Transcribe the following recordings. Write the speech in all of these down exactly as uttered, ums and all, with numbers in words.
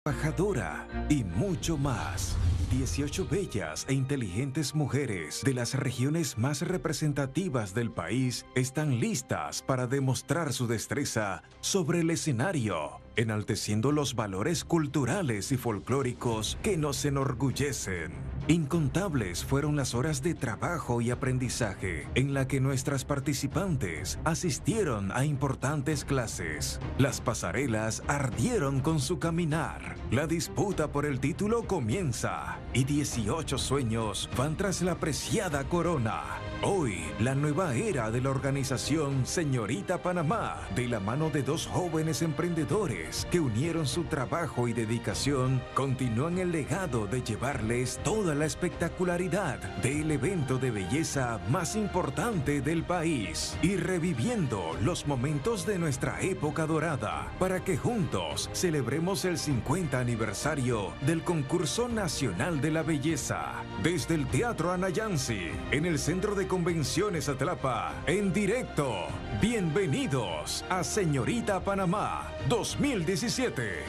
trabajadora y mucho más. dieciocho bellas e inteligentes mujeres de las regiones más representativas del país están listas para demostrar su destreza sobre el escenario, enalteciendo los valores culturales y folclóricos que nos enorgullecen. Incontables fueron las horas de trabajo y aprendizaje en la que nuestras participantes asistieron a importantes clases. Las pasarelas ardieron con su caminar. La disputa por el título comienza y dieciocho sueños van tras la preciada corona. Hoy, la nueva era de la organización Señorita Panamá, de la mano de dos jóvenes emprendedores que unieron su trabajo y dedicación, continúan el legado de llevarles toda la espectacularidad del evento de belleza más importante del país y reviviendo los momentos de nuestra época dorada para que juntos celebremos el cincuenta aniversario del Concurso Nacional de la Belleza. Desde el Teatro Anayansi, en el Centro de Convenciones Atlapa, en directo. Bienvenidos a Señorita Panamá dos mil diecisiete.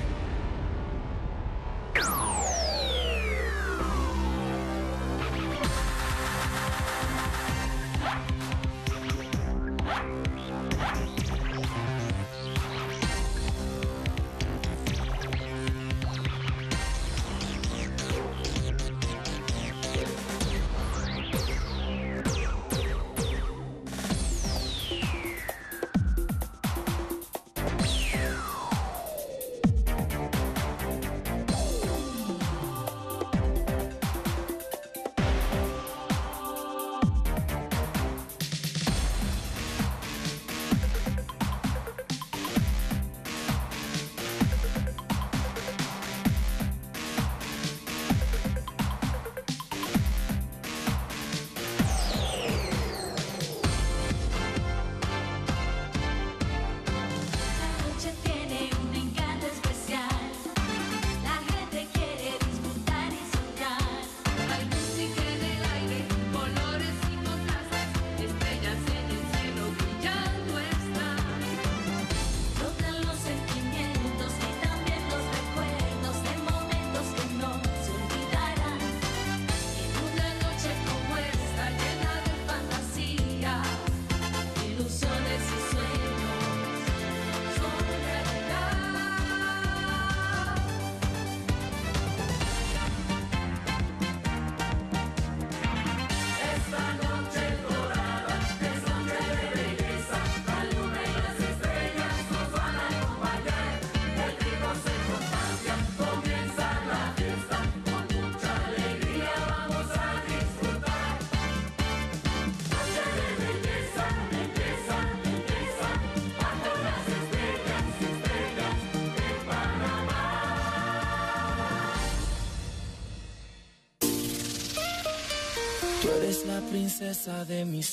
Tú eres la princesa de mis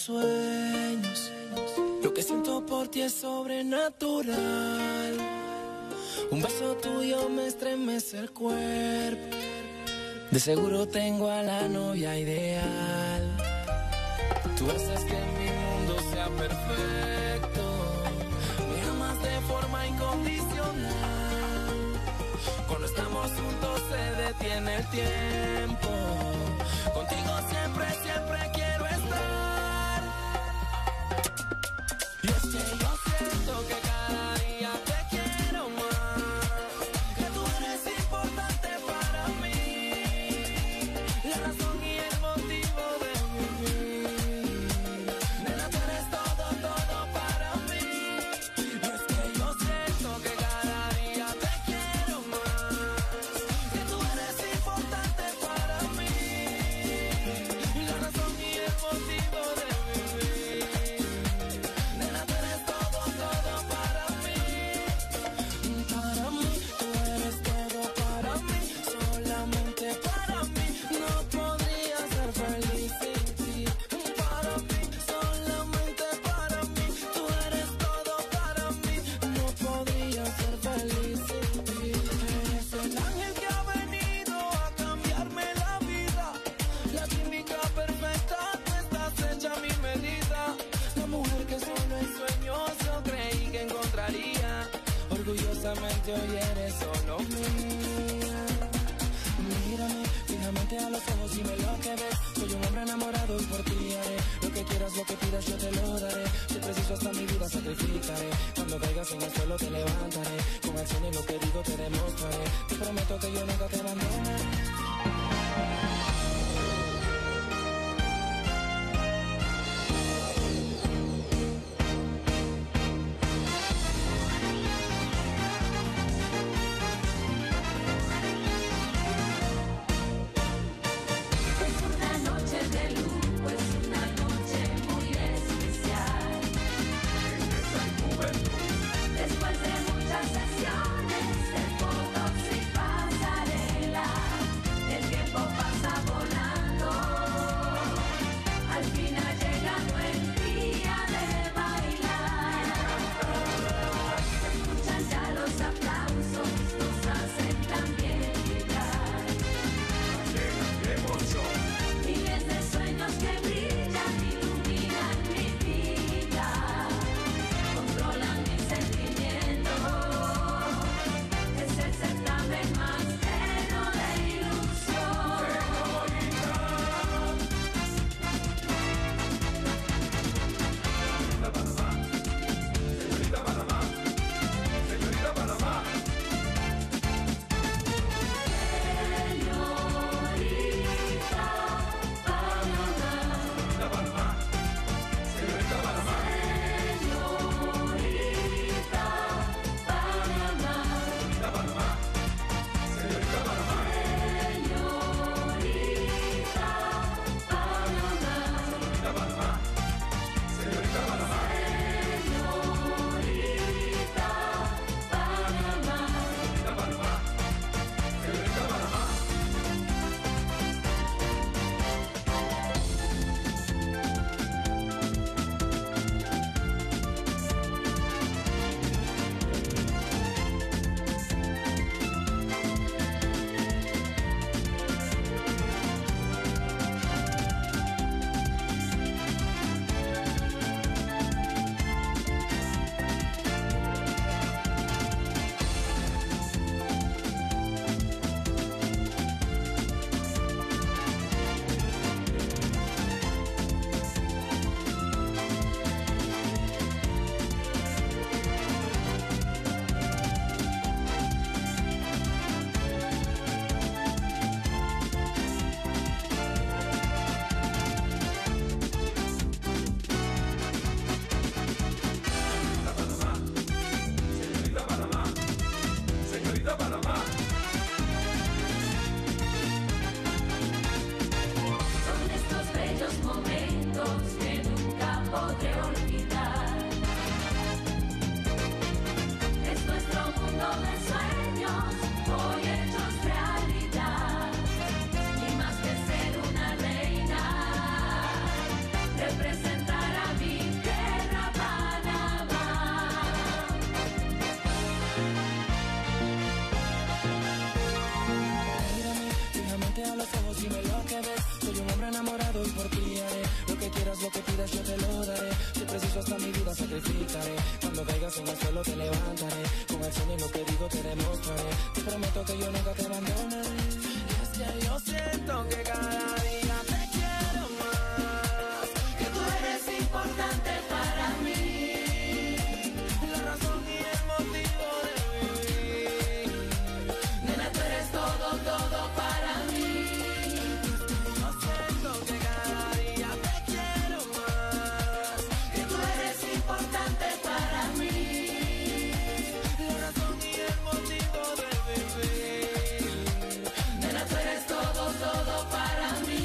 sueños. Lo que siento por ti es sobrenatural. Un beso tuyo me estremece el cuerpo. De seguro tengo a la novia ideal. Tú haces que mi mundo sea perfecto. Me amas de forma incondicional. Cuando estamos juntos se detiene el tiempo. Contigo siempre, siempre quiero estar. Y es que yo siento que cada día te quiero más. Que tú eres importante para mí. La razón y el motivo de vivir. Nena, tú eres todo, todo para mí. Y es que yo siento que cada día te quiero más. Que tú eres importante para mí. La razón y el motivo que pidas yo te lo daré. Si preciso hasta mi vida sacrificaré. Cuando caigas en el suelo te levantaré. Con acciones lo que digo te demostraré. Te prometo que yo nunca te abandonaré. Cuando caigas en el suelo te levantaré. Con acciones lo que digo te demostraré. Te prometo que yo nunca te abandonaré. Y es que yo siento que cada día te quiero más. Que tú eres importante para mí. La razón y el motivo de vivir. Nena, tú eres todo, todo para mí. Yo siento que cada día te quiero más. Que tú eres importante para mí. La razón y el motivo de vivir. Nena, tú eres todo, todo para mí.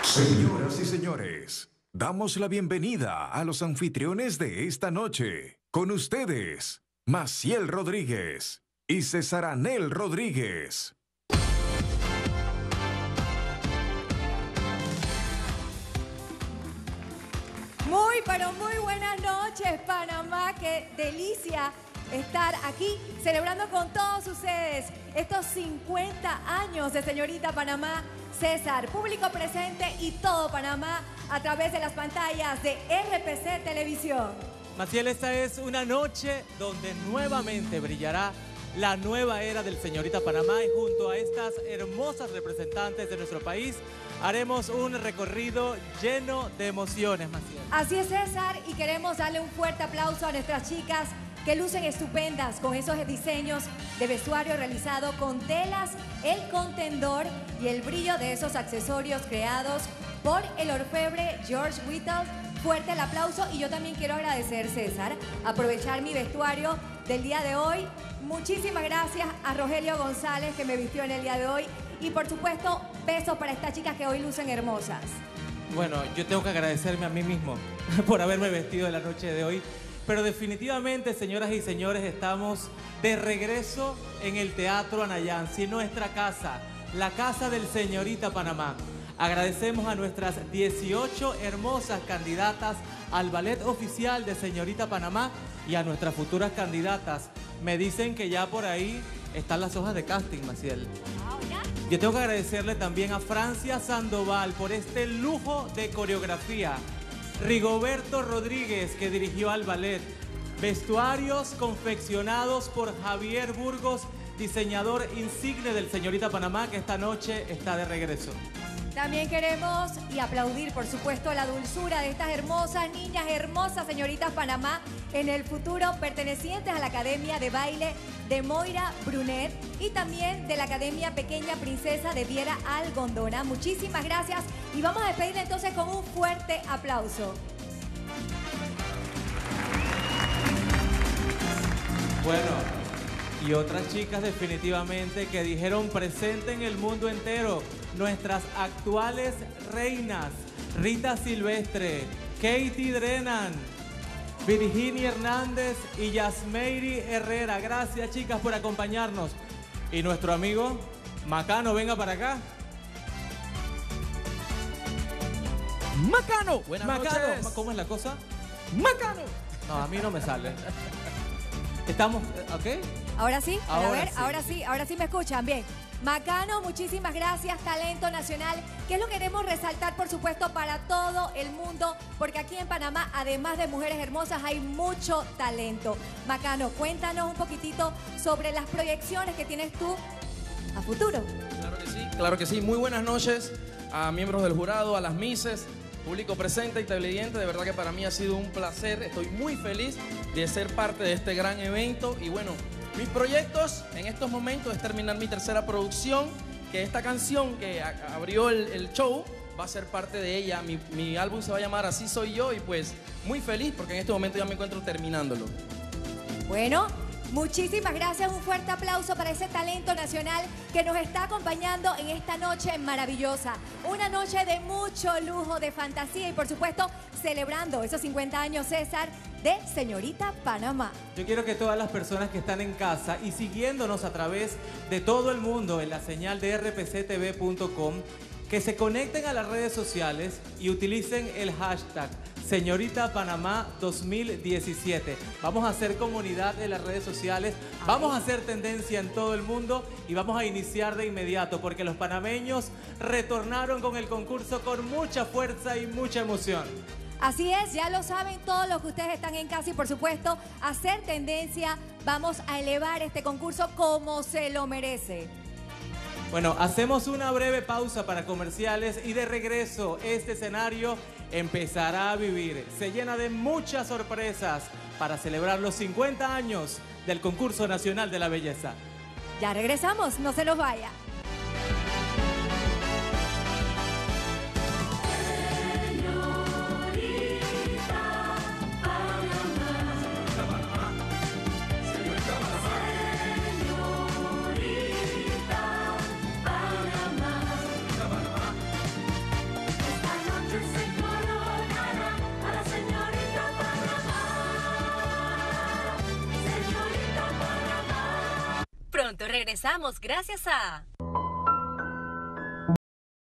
Señoras y señores, damos la bienvenida a los anfitriones de esta noche. Con ustedes, Maciel Rodríguez y César Anel Rodríguez. Muy, pero muy buenas noches, Panamá. Qué delicia estar aquí celebrando con todos ustedes estos cincuenta años de Señorita Panamá. César, público presente y todo Panamá a través de las pantallas de R P C Televisión. Maciel, esta es una noche donde nuevamente brillará la nueva era del Señorita Panamá y junto a estas hermosas representantes de nuestro país haremos un recorrido lleno de emociones, Maciel. Así es, César, y queremos darle un fuerte aplauso a nuestras chicas que lucen estupendas con esos diseños de vestuario realizado con telas, el contendor y el brillo de esos accesorios creados por el orfebre George Whittle. Fuerte el aplauso y yo también quiero agradecer, César, aprovechar mi vestuario del día de hoy. Muchísimas gracias a Rogelio González que me vistió en el día de hoy y por supuesto besos para estas chicas que hoy lucen hermosas. Bueno, yo tengo que agradecerme a mí mismo por haberme vestido de la noche de hoy. Pero definitivamente, señoras y señores, estamos de regreso en el Teatro Anayansi, nuestra casa, la casa del Señorita Panamá. Agradecemos a nuestras dieciocho hermosas candidatas al ballet oficial de Señorita Panamá y a nuestras futuras candidatas. Me dicen que ya por ahí están las hojas de casting, Maciel. Yo tengo que agradecerle también a Francia Sandoval por este lujo de coreografía. Rigoberto Rodríguez, que dirigió al ballet. Vestuarios confeccionados por Javier Burgos, diseñador insigne del Señorita Panamá, que esta noche está de regreso. También queremos y aplaudir, por supuesto, la dulzura de estas hermosas niñas, hermosas Señoritas Panamá, en el futuro pertenecientes a la Academia de Baile de Moira Brunet y también de la Academia Pequeña Princesa de Viera Algondona. Muchísimas gracias y vamos a despedirle entonces con un fuerte aplauso. Bueno, y otras chicas definitivamente que dijeron presente en el mundo entero. Nuestras actuales reinas, Rita Silvestre, Katie Drennan, Virginia Hernández y Yasmeiri Herrera. Gracias, chicas, por acompañarnos. Y nuestro amigo Macano, venga para acá. Macano, buenas Macano. noches. ¿Cómo es la cosa? Macano. No, a mí no me sale. Estamos, ¿ok? Ahora sí, Ahora a ver, sí. ahora sí, ahora sí me escuchan, bien. Macano, muchísimas gracias, talento nacional, que es lo que queremos resaltar, por supuesto, para todo el mundo, porque aquí en Panamá, además de mujeres hermosas, hay mucho talento. Macano, cuéntanos un poquitito sobre las proyecciones que tienes tú a futuro. Claro que sí, claro que sí. Muy buenas noches a miembros del jurado, a las mises, público presente y televidente. De verdad que para mí ha sido un placer. Estoy muy feliz de ser parte de este gran evento y bueno, mis proyectos en estos momentos es terminar mi tercera producción, que esta canción que abrió el, el show va a ser parte de ella. Mi, mi álbum se va a llamar Así Soy Yo y pues muy feliz porque en este momento ya me encuentro terminándolo. Bueno, muchísimas gracias, un fuerte aplauso para ese talento nacional que nos está acompañando en esta noche maravillosa. Una noche de mucho lujo, de fantasía y por supuesto celebrando esos cincuenta años, César, de Señorita Panamá. Yo quiero que todas las personas que están en casa y siguiéndonos a través de todo el mundo en la señal de R P C T V punto com, que se conecten a las redes sociales y utilicen el hashtag Señorita Panamá dos mil diecisiete. Vamos a hacer comunidad en las redes sociales, vamos a hacer tendencia en todo el mundo y vamos a iniciar de inmediato porque los panameños retornaron con el concurso con mucha fuerza y mucha emoción. Así es, ya lo saben todos los que ustedes están en casa y por supuesto hacer tendencia. Vamos a elevar este concurso como se lo merece. Bueno, hacemos una breve pausa para comerciales y de regreso este escenario empezará a vivir. Se llena de muchas sorpresas para celebrar los cincuenta años del Concurso Nacional de la Belleza. Ya regresamos, no se nos vaya. momento regresamos gracias a...